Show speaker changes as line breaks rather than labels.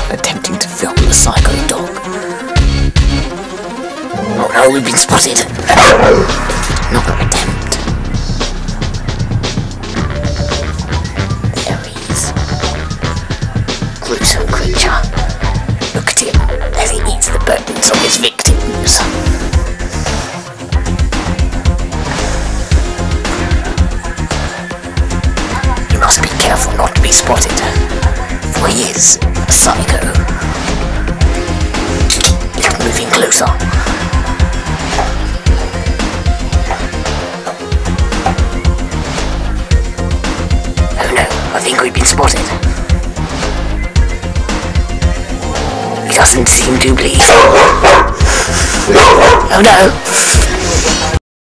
attempting to film the psycho dog. Oh no, we've been spotted. Another attempt. There he is. Gruesome creature. Look at him as he eats the bones of his victims. You must be careful not to be spotted, for he is a psycho. It's moving closer. Oh no, I think we've been spotted. He doesn't seem to bleed. Oh no!